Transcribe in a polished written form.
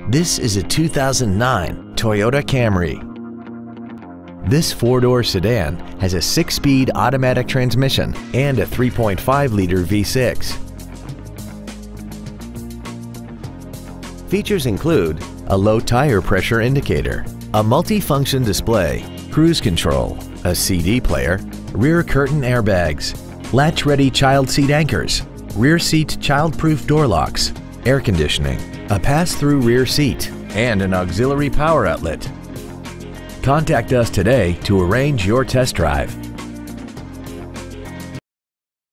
This is a 2009 Toyota Camry. This four-door sedan has a 6-speed automatic transmission and a 3.5-liter V6. Features include a low tire pressure indicator, a multi-function display, cruise control, a CD player, rear curtain airbags, latch-ready child seat anchors, rear seat child-proof door locks, air conditioning, a pass-through rear seat, and an auxiliary power outlet. Contact us today to arrange your test drive.